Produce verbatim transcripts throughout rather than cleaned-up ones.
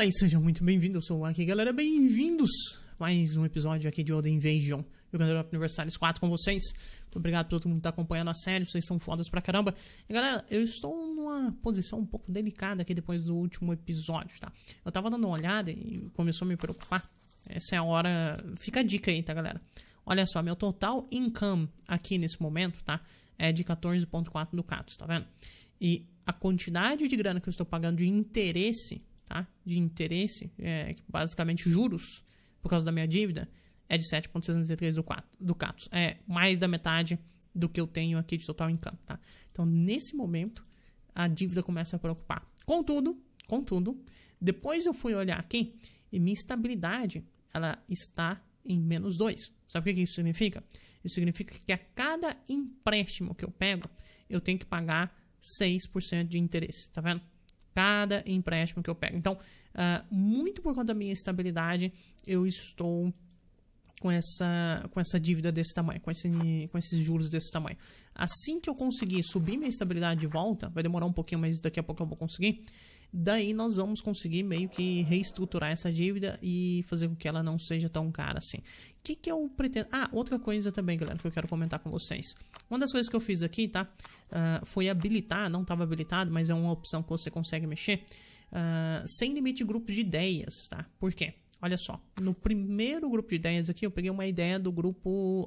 Olá e sejam muito bem-vindos, eu sou o Aki, galera, bem-vindos a mais um episódio aqui de Old Invasion, jogando Europa Universalis quatro com vocês. Muito obrigado por todo mundo que tá acompanhando a série, vocês são fodas pra caramba. E galera, eu estou numa posição um pouco delicada aqui depois do último episódio, tá? Eu tava dando uma olhada e começou a me preocupar. Essa é a hora, fica a dica aí, tá galera? Olha só, meu total income aqui nesse momento, tá? É de quatorze vírgula quatro ducatos, tá vendo? E a quantidade de grana que eu estou pagando de interesse, tá? De interesse, é, basicamente juros, por causa da minha dívida, é de sete vírgula sessenta e três ducatos. É mais da metade do que eu tenho aqui de total income, tá? Então, nesse momento, a dívida começa a preocupar. Contudo, contudo, depois eu fui olhar aqui e minha estabilidade, ela está em menos dois. Sabe o que isso significa? Isso significa que a cada empréstimo que eu pego, eu tenho que pagar seis por cento de interesse, tá vendo? Cada empréstimo que eu pego. Então, uh, muito por conta da minha estabilidade, eu estou com essa, com essa dívida desse tamanho, com, esse, com esses juros desse tamanho. Assim que eu conseguir subir minha estabilidade de volta, vai demorar um pouquinho, mas daqui a pouco eu vou conseguir. Daí nós vamos conseguir meio que reestruturar essa dívida e fazer com que ela não seja tão cara assim. O que que eu pretendo... Ah, outra coisa também, galera, que eu quero comentar com vocês. Uma das coisas que eu fiz aqui, tá? Uh, foi habilitar, não estava habilitado, mas é uma opção que você consegue mexer. Uh, sem limite de grupo de ideias, tá? Por quê? Olha só, no primeiro grupo de ideias aqui, eu peguei uma ideia do grupo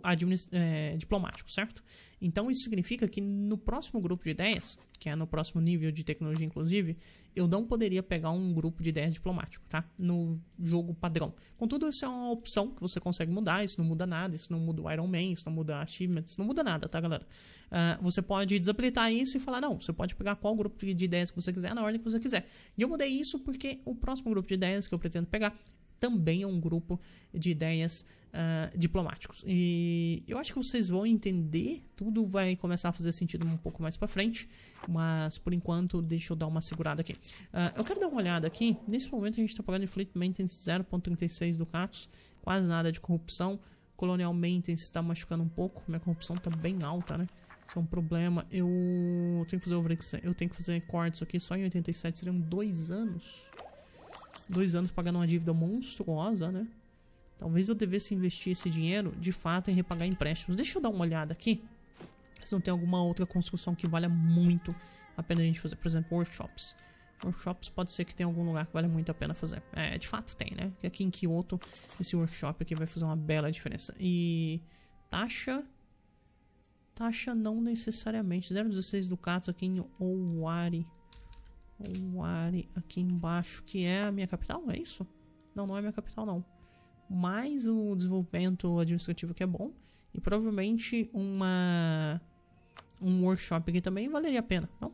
é, diplomático, certo? Então, isso significa que no próximo grupo de ideias, que é no próximo nível de tecnologia, inclusive, eu não poderia pegar um grupo de ideias diplomático, tá? No jogo padrão. Contudo, isso é uma opção que você consegue mudar, isso não muda nada, isso não muda o Iron Man, isso não muda achievements, isso não muda nada, tá, galera? Uh, você pode desabilitar isso e falar, não, você pode pegar qual grupo de ideias que você quiser, na ordem que você quiser. E eu mudei isso porque o próximo grupo de ideias que eu pretendo pegar também é um grupo de ideias uh, diplomáticos. E eu acho que vocês vão entender, tudo vai começar a fazer sentido um pouco mais pra frente, mas por enquanto deixa eu dar uma segurada aqui. Uh, eu quero dar uma olhada aqui, nesse momento a gente tá pagando em Fleet Maintenance zero vírgula trinta e seis ducatos, quase nada de corrupção. Colonial Maintenance está machucando um pouco, minha corrupção tá bem alta, né? Isso é um problema. Eu tenho que fazer over... eu tenho que fazer cortes aqui só em oitenta e sete, seriam dois anos. Dois anos pagando uma dívida monstruosa, né? Talvez eu devesse investir esse dinheiro, de fato, em repagar empréstimos. Deixa eu dar uma olhada aqui. Se não tem alguma outra construção que valha muito a pena a gente fazer. Por exemplo, workshops. Workshops pode ser que tenha algum lugar que vale muito a pena fazer. É, de fato tem, né? Aqui em Kyoto, esse workshop aqui vai fazer uma bela diferença. E taxa... Taxa não necessariamente. zero vírgula dezesseis ducatos aqui em Owari. Owari aqui embaixo, que é a minha capital, é isso? Não, não é minha capital não. Mais o desenvolvimento administrativo que é bom. E provavelmente uma um workshop aqui também valeria a pena, não?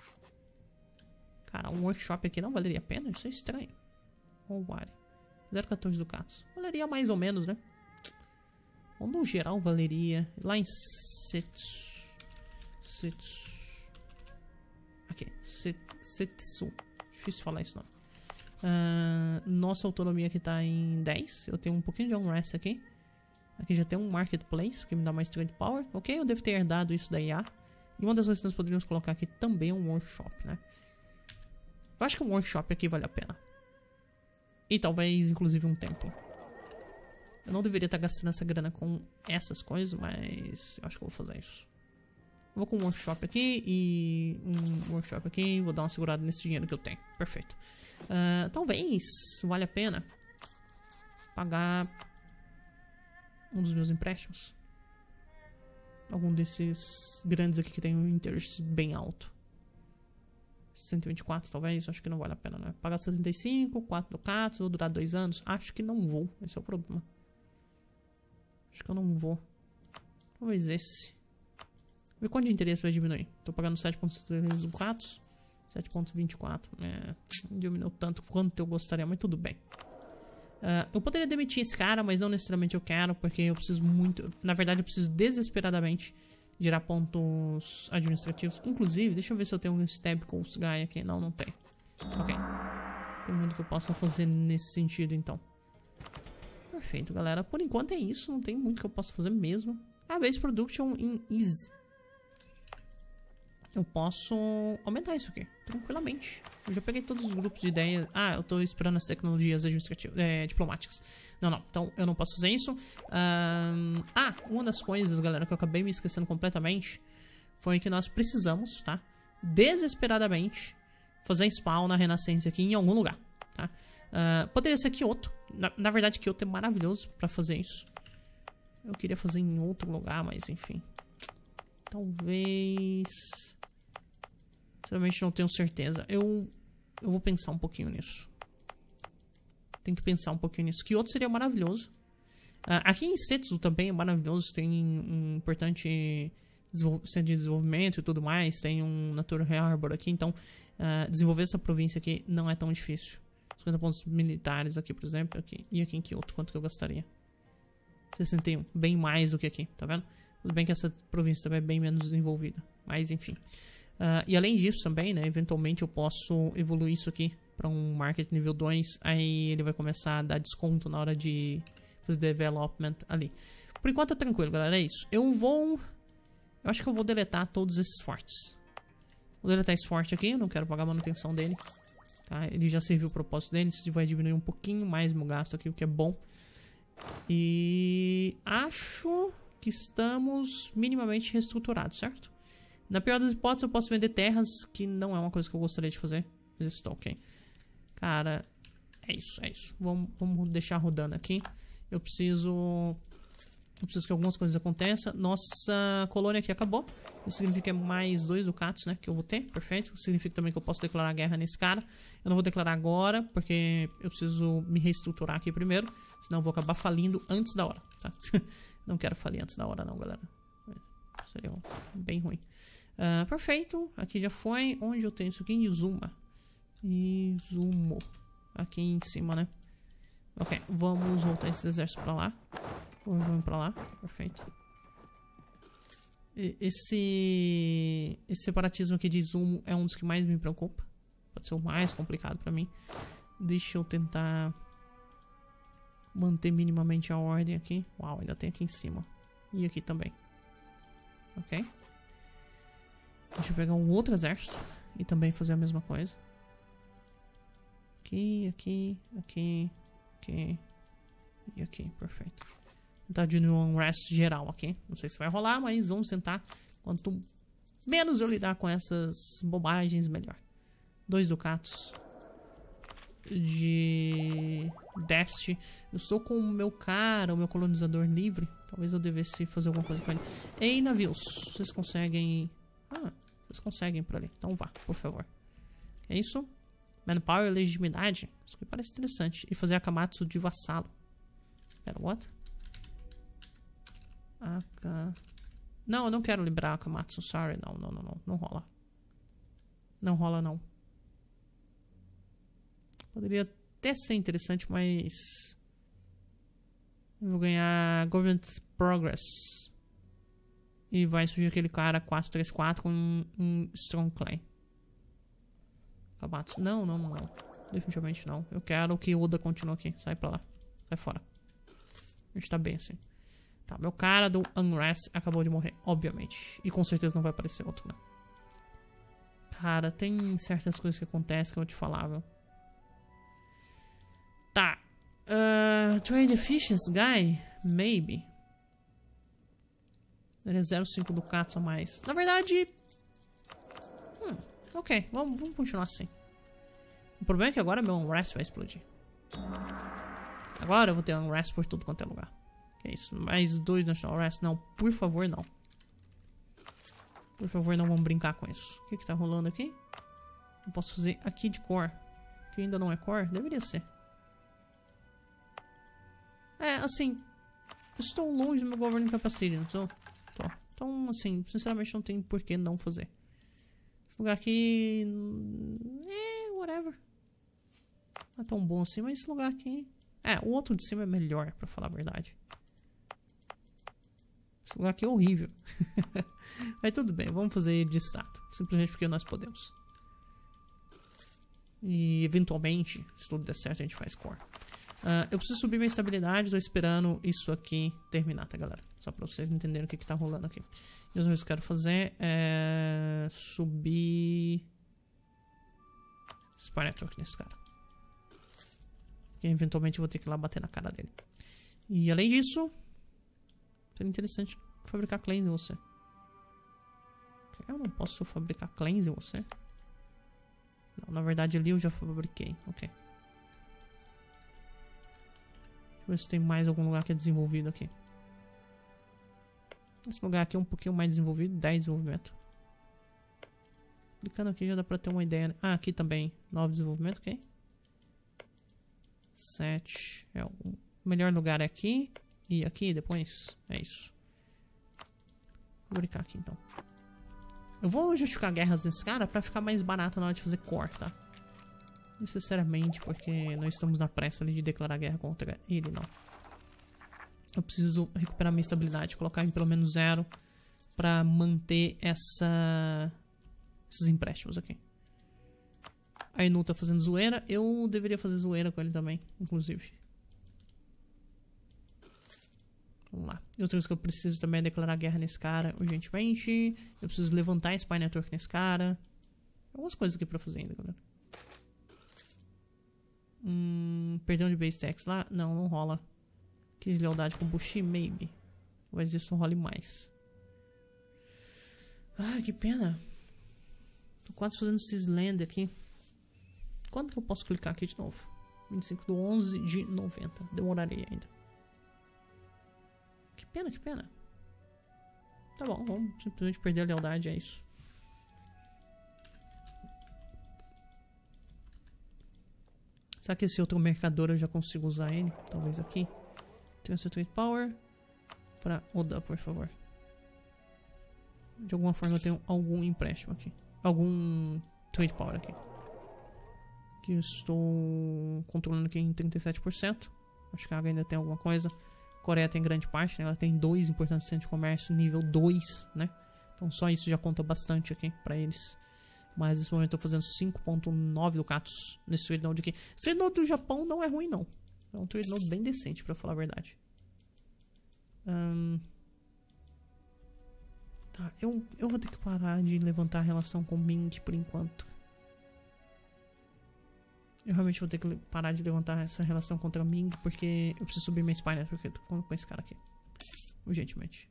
Cara, um workshop aqui não valeria a pena? Isso é estranho. Owari zero vírgula quatorze ducatos. Valeria mais ou menos, né? Ou no geral valeria. Lá em Setsu Setsu Aqui, Setsu. Difícil falar esse nome. Uh, nossa autonomia aqui tá em dez. Eu tenho um pouquinho de unrest aqui. Aqui já tem um marketplace que me dá mais trade power. Ok, eu devo ter herdado isso da I A. E uma das coisas que nós poderíamos colocar aqui também é um workshop, né? Eu acho que um workshop aqui vale a pena. E talvez, inclusive, um templo. Eu não deveria estar gastando essa grana com essas coisas, mas eu acho que eu vou fazer isso. Vou com um workshop aqui e um workshop aqui. Vou dar uma segurada nesse dinheiro que eu tenho. Perfeito. Uh, talvez valha a pena pagar um dos meus empréstimos. Algum desses grandes aqui que tem um interest bem alto. cento e vinte e quatro talvez. Acho que não vale a pena, né? Pagar setenta e cinco, quatro ducatos. Vou durar dois anos. Acho que não vou. Esse é o problema. Acho que eu não vou. Talvez esse. Vê quanto de interesse vai diminuir. Tô pagando sete vírgula setenta e três ducatos. sete vírgula vinte e quatro. É, diminuiu tanto quanto eu gostaria, mas tudo bem. Uh, eu poderia demitir esse cara, mas não necessariamente eu quero, porque eu preciso muito... Na verdade, eu preciso desesperadamente gerar pontos administrativos. Inclusive, deixa eu ver se eu tenho um Stabcoast Guy aqui. Não, não tem. Ok. Tem muito que eu possa fazer nesse sentido, então. Perfeito, galera. Por enquanto é isso. Não tem muito que eu possa fazer mesmo. Ah, Base Production in Ease. Eu posso aumentar isso aqui. tranquilamente. Eu já peguei todos os grupos de ideias. Ah, eu tô esperando as tecnologias administrativas, é, diplomáticas. Não, não. Então eu não posso fazer isso. Um, ah, uma das coisas, galera, que eu acabei me esquecendo completamente foi que nós precisamos, tá? Desesperadamente fazer spawn na Renascença aqui em algum lugar, tá? Uh, poderia ser Kyoto. Na, na verdade, Kyoto é maravilhoso pra fazer isso. Eu queria fazer em outro lugar, mas enfim. Talvez... Sinceramente não tenho certeza. Eu, eu vou pensar um pouquinho nisso. Tem que pensar um pouquinho nisso. Kyoto seria maravilhoso. Uh, aqui em Setsu também é maravilhoso. Tem um importante centro de desenvolvimento e tudo mais. Tem um Nature Harbor aqui. Então, uh, desenvolver essa província aqui não é tão difícil. cinquenta pontos militares aqui, por exemplo. Aqui. E aqui em Kyoto, quanto que eu gastaria? sessenta e um. Bem mais do que aqui, tá vendo? Tudo bem que essa província também é bem menos desenvolvida. Mas, enfim. Uh, e além disso também, né, eventualmente eu posso evoluir isso aqui para um market nível dois, aí ele vai começar a dar desconto na hora de fazer development ali. Por enquanto é tranquilo, galera, é isso. Eu vou... Eu acho que eu vou deletar todos esses fortes. Vou deletar esse forte aqui, eu não quero pagar a manutenção dele. Tá? Ele já serviu o propósito dele, isso vai diminuir um pouquinho mais meu gasto aqui, o que é bom. E... acho que estamos minimamente reestruturados, certo? Na pior das hipóteses, eu posso vender terras, que não é uma coisa que eu gostaria de fazer. Mas isso tá ok. Cara, é isso, é isso. Vamos, vamos deixar rodando aqui. Eu preciso... Eu preciso que algumas coisas aconteçam. Nossa colônia aqui acabou. Isso significa que é mais dois ducatos, né? Que eu vou ter, perfeito. Isso significa também que eu posso declarar guerra nesse cara. Eu não vou declarar agora, porque eu preciso me reestruturar aqui primeiro. Senão eu vou acabar falindo antes da hora, tá? Não quero falir antes da hora não, galera. Seria bem ruim. Uh, perfeito, aqui já foi. Onde eu tenho isso aqui? Izuma. Izumo. Aqui em cima, né? Ok, vamos voltar esses exércitos pra lá. Vamos pra lá, perfeito. E, esse Esse separatismo aqui de Izumo é um dos que mais me preocupa. Pode ser o mais complicado pra mim. Deixa eu tentar manter minimamente a ordem aqui. Uau, ainda tem aqui em cima. E aqui também. Ok. Deixa eu pegar um outro exército e também fazer a mesma coisa. Aqui, aqui, aqui, aqui e aqui, perfeito. Tentar de um rest geral aqui. Não sei se vai rolar, mas vamos tentar. Quanto menos eu lidar com essas bobagens, melhor. Dois ducatos de déficit. Eu estou com o meu cara, o meu colonizador livre. Talvez eu devesse fazer alguma coisa com ele. Ei, navios, vocês conseguem... Ah, vocês conseguem por ali. Então vá, por favor. É isso? Manpower e legitimidade. Isso aqui parece interessante. E fazer Akamatsu de vassalo. Pera, what? Aka... Não, eu não quero liberar Akamatsu. Sorry, não, não, não, não. Não rola. Não rola, não. Poderia até ser interessante, mas... Eu vou ganhar Government Progress. E vai surgir aquele cara quatro três quatro com um, um Strong Claim. Akamatsu. Não, não, não, não. Definitivamente não. Eu quero que o Oda continue aqui. Sai pra lá. Sai fora. A gente tá bem assim. Tá, meu cara do Unrest acabou de morrer, obviamente. E com certeza não vai aparecer outro, né? Cara, tem certas coisas que acontecem que eu te falava. Tá. Uh, trade Efficiency Guy? Maybe. Ele é zero vírgula cinco ducatos a mais. Na verdade... Hum, ok, vamos, vamos continuar assim. O problema é que agora meu Unrest vai explodir. Agora eu vou ter Unrest por tudo quanto é lugar. Que é isso? Mais dois National Unrest? Não, por favor, não. Por favor, não vamos brincar com isso. O que que tá rolando aqui? Eu posso fazer aqui de core. Que ainda não é core? Deveria ser. É, assim... Eu estou longe do meu governo capacity, não estou? Tô. Então, assim, sinceramente não tem por que não fazer. Esse lugar aqui... É, whatever. Não é tão bom assim, mas esse lugar aqui... É, o outro de cima é melhor, pra falar a verdade. Esse lugar aqui é horrível. Mas tudo bem, vamos fazer de status. Simplesmente porque nós podemos. E eventualmente, se tudo der certo, a gente faz core. Uh, eu preciso subir minha estabilidade, tô esperando isso aqui terminar, tá, galera? Só pra vocês entenderem o que que tá rolando aqui. E outra coisa que eu quero fazer é subir Spy Network nesse cara. Porque eventualmente eu vou ter que ir lá bater na cara dele. E além disso, seria interessante fabricar clãs em você. Eu não posso fabricar clãs em você? Não, na verdade ali eu já fabriquei. Ok. Deixa eu ver se tem mais algum lugar que é desenvolvido aqui. Esse lugar aqui é um pouquinho mais desenvolvido. dez de desenvolvimento. Clicando aqui já dá pra ter uma ideia. Ah, aqui também. nove de desenvolvimento, ok. sete. É, o melhor lugar é aqui. E aqui depois. É isso. Vou brincar aqui então. Eu vou justificar guerras nesse cara pra ficar mais barato na hora de fazer core, tá? Não necessariamente porque nós estamos na pressa ali de declarar guerra contra ele, não. Eu preciso recuperar minha estabilidade, colocar em pelo menos zero pra manter essa... esses empréstimos aqui. A Inu tá fazendo zoeira. Eu deveria fazer zoeira com ele também, inclusive. Vamos lá. E outra coisa que eu preciso também é declarar guerra nesse cara urgentemente. Eu preciso levantar Spy Network nesse cara. Algumas coisas aqui pra fazer ainda, galera. Hum, perdão de base tax lá? Não, não rola. Que lealdade com Bushi, maybe. Talvez isso não role mais. Ah, que pena. Tô quase fazendo Cisland aqui. Quando que eu posso clicar aqui de novo? vinte e cinco do onze de noventa. Demoraria ainda. Que pena, que pena. Tá bom, vamos simplesmente perder a lealdade, é isso. Será que esse outro mercador eu já consigo usar ele? Talvez aqui. Transfer Trade Power. Pra Oda, por favor. De alguma forma eu tenho algum empréstimo aqui. Algum Trade Power aqui. Que eu estou controlando aqui em trinta e sete por cento. Acho que a água ainda tem alguma coisa. Coreia tem grande parte, né? Ela tem dois importantes centros de comércio nível dois, né? Então só isso já conta bastante aqui pra eles. Mas nesse momento eu tô fazendo cinco ponto nove ducatos nesse trade node aqui. Esse trade node do Japão não é ruim, não. É um trade node bem decente, pra falar a verdade. Hum... Tá, eu, eu vou ter que parar de levantar a relação com o Ming por enquanto. Eu realmente vou ter que parar de levantar essa relação contra o Ming, porque eu preciso subir minha Spy Network, porque eu tô com, com esse cara aqui. Urgentemente.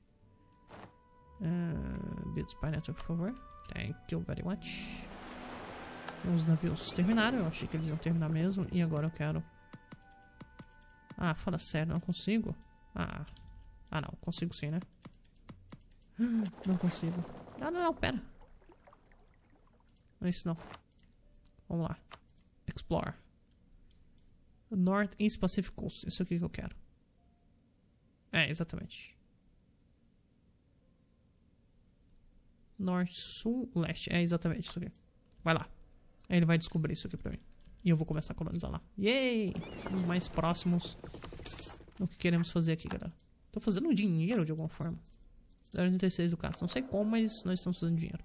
Uh, build Spy Network, por favor. Thank you very much. Os navios terminaram, eu achei que eles iam terminar mesmo, e agora eu quero... Ah, fala sério, não consigo? Ah, ah não, consigo sim, né? Não consigo. Ah, não, não, pera. Não é isso não. Vamos lá. Explore. North East Pacific Coast. Isso aqui que eu quero. É, exatamente. Norte, Sul, Leste. É exatamente isso aqui. Vai lá. Aí ele vai descobrir isso aqui pra mim. E eu vou começar a colonizar lá. Yay! Estamos mais próximos do que queremos fazer aqui, galera. Tô fazendo dinheiro de alguma forma. zero vírgula oitenta e seis do caso. Não sei como, mas nós estamos fazendo dinheiro.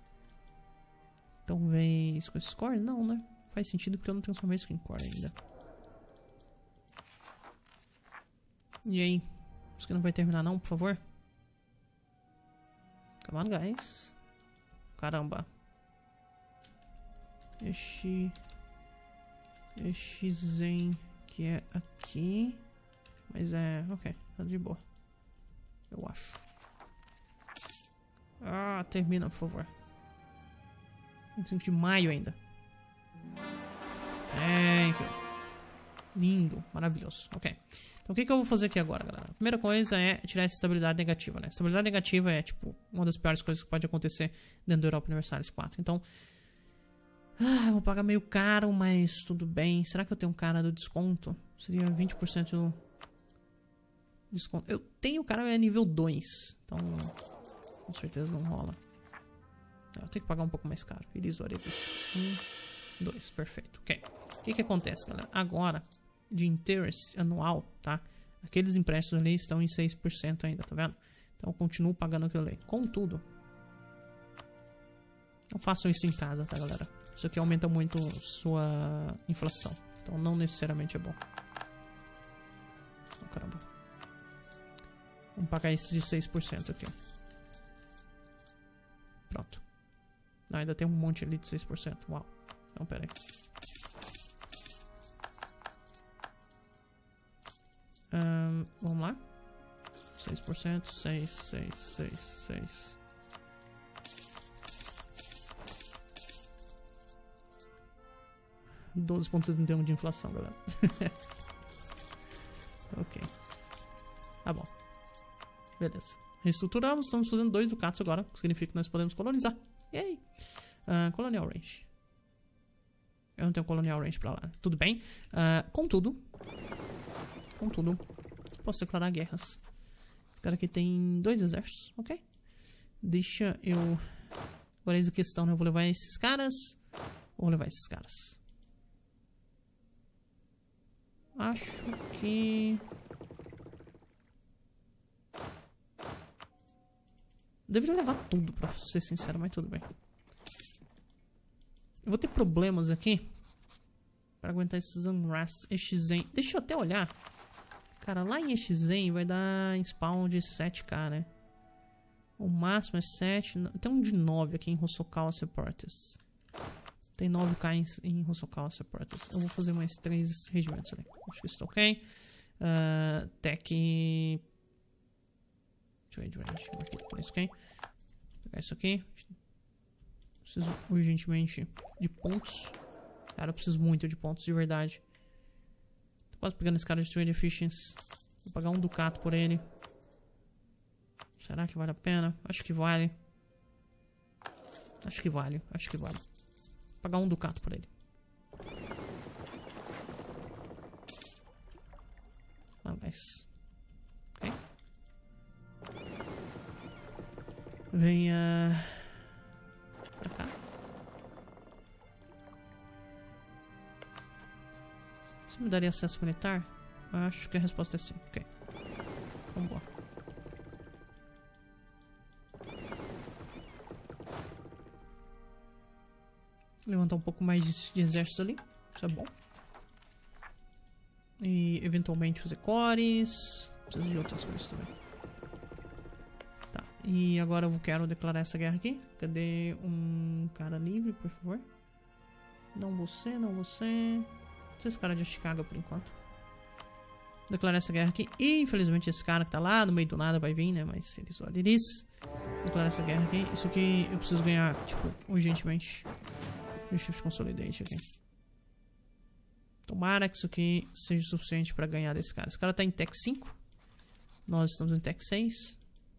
Talvez com esse score? Não, né? Faz sentido porque eu não transformei isso em core ainda. E aí? Isso aqui não vai terminar não, por favor? Come on, guys. Caramba. Este... Este Zen que é aqui. Mas é... Ok, tá de boa. Eu acho. Ah, termina, por favor. vinte e cinco de maio ainda. É, lindo, maravilhoso. Ok. Então o que, que eu vou fazer aqui agora, galera? A primeira coisa é tirar essa estabilidade negativa, né? Estabilidade negativa é, tipo, uma das piores coisas que pode acontecer dentro do Europa Universalis quatro. Então... Ah, eu vou pagar meio caro, mas tudo bem. Será que eu tenho um cara do desconto? Seria vinte por cento do desconto. Eu tenho o cara é nível dois. Então... Com certeza não rola. Eu tenho que pagar um pouco mais caro. Irrisório. Um, dois, perfeito. Ok. O que que acontece, galera? Agora, de interest anual, tá? Aqueles empréstimos ali estão em seis por cento ainda, tá vendo? Então eu continuo pagando aquilo ali. Contudo, não façam isso em casa, tá, galera? Isso aqui aumenta muito sua inflação. Então não necessariamente é bom. Oh, caramba. Vamos pagar esses de seis por cento aqui. Pronto. Não, ainda tem um monte ali de seis por cento. Uau. Então, pera aí. Um, vamos lá. seis por cento. seis, seis, seis, seis. doze vírgula setenta e um de inflação, galera. Ok. Tá bom. Beleza. Reestruturamos. Estamos fazendo dois ducatos agora. Que significa que nós podemos colonizar. E aí? Uh, Colonial Range. Eu não tenho Colonial Range pra lá. Tudo bem. Uh, contudo. Contudo. Posso declarar guerras. Esse cara aqui tem dois exércitos. Ok. Deixa eu... Agora é a questão, né? Eu vou levar esses caras. Ou vou levar esses caras? Acho que... Deveria levar tudo, pra ser sincero, mas tudo bem. Eu vou ter problemas aqui pra aguentar esses unrest. Exen. Deixa eu até olhar. Cara, lá em Exen vai dar spawn de sete K, né? O máximo é sete. Tem um de nove aqui em Hosokawa Separatists. Tem nove K em, em Hosokawa Separatists. Eu vou fazer mais três regimentos ali. Acho que isso tá ok. Uh, tech... Trade range. Marketplace, ok? Vou pegar isso aqui. Preciso urgentemente de pontos. Cara, eu preciso muito de pontos, de verdade. Tô quase pegando esse cara de Trade Efficiency. Vou pagar um ducato por ele. Será que vale a pena? Acho que vale. Acho que vale. Acho que vale. Vou pagar um ducato por ele. Ah, mas... Ok. Venha... pra cá. Você me daria acesso militar? Acho que a resposta é sim. Ok. Vamos lá. Levantar um pouco mais de, de exército ali. Isso é bom. E eventualmente fazer cores. Preciso de outras coisas também. Tá. E agora eu quero declarar essa guerra aqui. Cadê um cara livre, por favor? Não você, não você. Esse cara de Chicago por enquanto. Declarar essa guerra aqui. E infelizmente esse cara que tá lá no meio do nada vai vir, né? Mas eles olham eles. Declarar essa guerra aqui. Isso aqui eu preciso ganhar, tipo, urgentemente. O Shift Consolidate aqui. Tomara que isso aqui seja suficiente pra ganhar desse cara. Esse cara tá em Tech cinco. Nós estamos em Tech seis.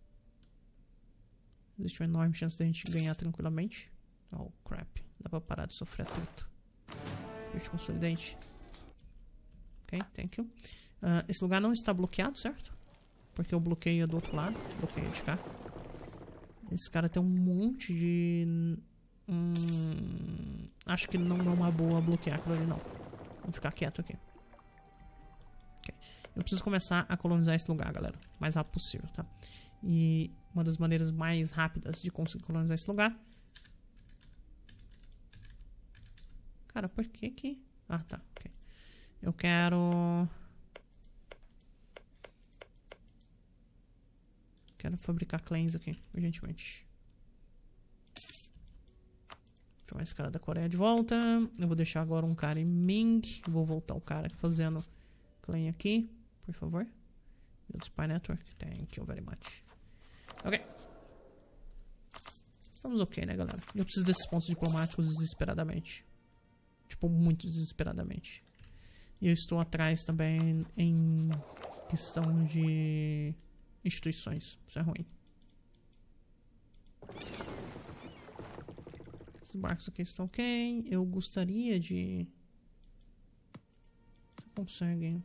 Existe uma enorme chance de a gente ganhar tranquilamente. Oh, crap. Dá pra parar de sofrer atrito. Shift Consolidate. Ok, thank you. Uh, esse lugar não está bloqueado, certo? Porque eu bloqueio do outro lado. Bloqueio de cá. Esse cara tem um monte de... Hum, acho que não é uma boa bloquear aquilo ali, não. Vou ficar quieto aqui. Okay. Eu preciso começar a colonizar esse lugar, galera. O mais rápido possível, tá? E uma das maneiras mais rápidas de conseguir colonizar esse lugar... Cara, por que que... Ah, tá, ok. Eu quero... Quero fabricar clãs aqui, urgentemente. Chamar esse cara da Coreia de volta. Eu vou deixar agora um cara em Ming. Vou voltar o cara fazendo clã aqui, por favor. Build Spy Network. Thank you very much. Ok. Estamos ok, né, galera? Eu preciso desses pontos diplomáticos desesperadamente. Tipo, muito desesperadamente. E eu estou atrás também em questão de instituições. Isso é ruim. Esses barcos aqui estão ok. Eu gostaria de... Você consegue...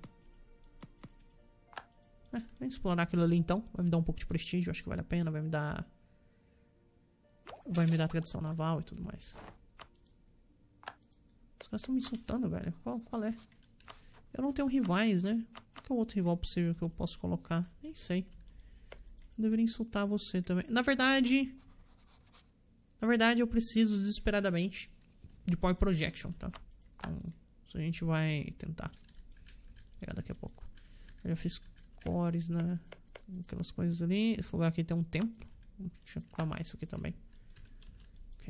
É, vem explorar aquilo ali então. Vai me dar um pouco de prestígio. Acho que vale a pena. Vai me dar... Vai me dar tradição naval e tudo mais. Os caras estão me insultando, velho. Qual, qual é? Eu não tenho rivais, né? Qual que é o outro rival possível que eu posso colocar? Nem sei. Eu deveria insultar você também. Na verdade... Na verdade, eu preciso desesperadamente de Power Projection, tá? Então, isso a gente vai tentar pegar daqui a pouco. Eu já fiz cores, né? Aquelas coisas ali. Esse lugar aqui tem um templo. Deixa eu clamar isso aqui também. Ok.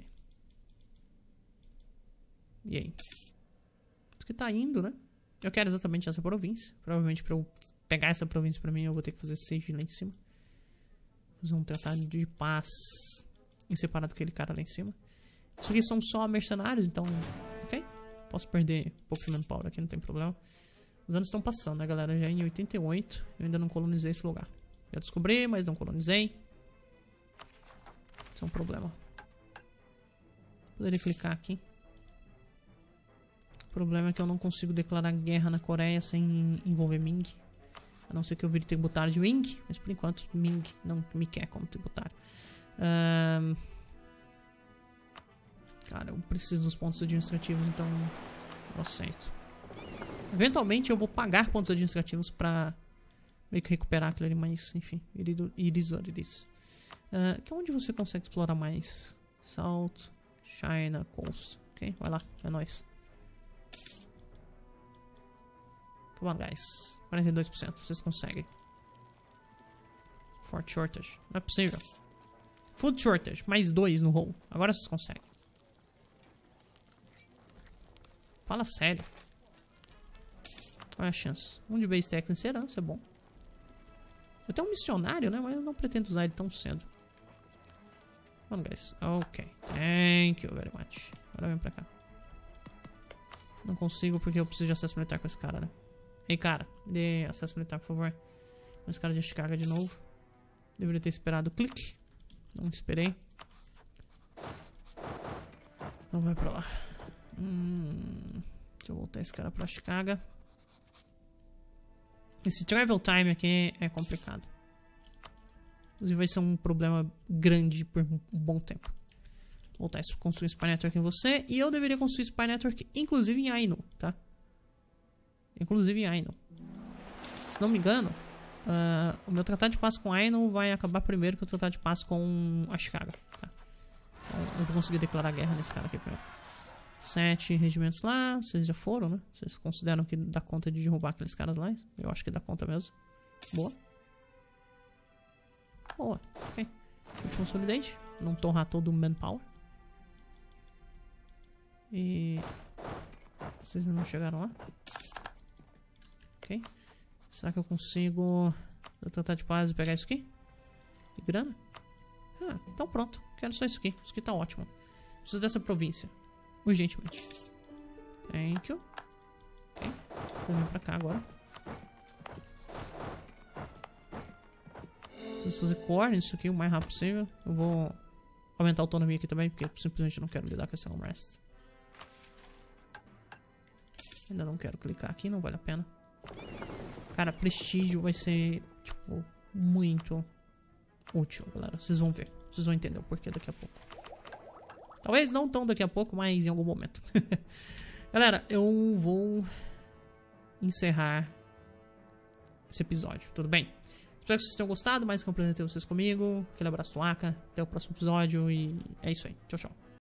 E aí? Isso que tá indo, né? Eu quero exatamente essa província. Provavelmente pra eu pegar essa província pra mim, eu vou ter que fazer siege lá em cima. Fazer um tratado de paz em separado com aquele cara lá em cima. Isso aqui são só mercenários, então... Ok. Posso perder um pouco de manpower aqui, não tem problema. Os anos estão passando, né, galera? Já em oitenta e oito, eu ainda não colonizei esse lugar. Já descobri, mas não colonizei. Isso é um problema. Poderia clicar aqui. O problema é que eu não consigo declarar guerra na Coreia sem envolver Ming. A não ser que eu vire tributário de Ming. Mas por enquanto Ming não me quer como tributário. Um... Cara, eu preciso dos pontos administrativos, então eu aceito. Eventualmente eu vou pagar pontos administrativos pra meio que recuperar aquilo ali, mas enfim, iris or iris. Uh, que onde você consegue explorar mais? South, China, Coast. Ok, vai lá, é nóis. Come on, guys. quarenta e dois por cento, vocês conseguem. Fort Shortage, não é possível. Food Shortage, mais dois no roll. Agora vocês conseguem. Fala sério. Qual é a chance? Um de base tech em herança é bom. Eu tenho um missionário, né? Mas eu não pretendo usar ele tão cedo. Vamos, guys. Ok. Thank you very much. Agora vem pra cá. Não consigo porque eu preciso de acesso militar com esse cara, né? Ei, cara. Me dê acesso militar, por favor. Esse cara de Chicago de novo. Deveria ter esperado o clique. Não esperei. Então vai pra lá. Hum, deixa eu voltar esse cara pra Chicago. Esse travel time aqui é complicado. Inclusive vai ser um problema grande por um bom tempo. Vou voltar a construir Spy Network em você. E eu deveria construir Spy Network inclusive em Ainu, tá? Inclusive em Ainu. Se não me engano, uh, o meu tratado de paz com Ainu vai acabar primeiro que o tratado de paz com a Chicago, tá? Então, eu vou conseguir declarar guerra nesse cara aqui primeiro. Sete regimentos lá, vocês já foram, né? Vocês consideram que dá conta de derrubar aqueles caras lá? Eu acho que dá conta mesmo. Boa. Boa, ok. Consolidate. Não torrar todo o manpower. E... vocês não chegaram lá? Ok. Será que eu consigo tratar de paz e pegar isso aqui? E grana? Ah, então pronto. Quero só isso aqui. Isso aqui tá ótimo. Preciso dessa província. Urgentemente. Thank you. Ok. Você vem pra cá agora. Preciso fazer core nisso aqui o mais rápido possível. Eu vou aumentar a autonomia aqui também, porque simplesmente não quero lidar com essa unrest. Ainda não quero clicar aqui, não vale a pena. Cara, prestígio vai ser, tipo, muito útil, galera. Vocês vão ver. Vocês vão entender o porquê daqui a pouco. Talvez não tão daqui a pouco, mas em algum momento. Galera, eu vou encerrar esse episódio, tudo bem? Espero que vocês tenham gostado, mais que eu apresentei vocês comigo. Aquele abraço do Aka, até o próximo episódio e é isso aí. Tchau, tchau.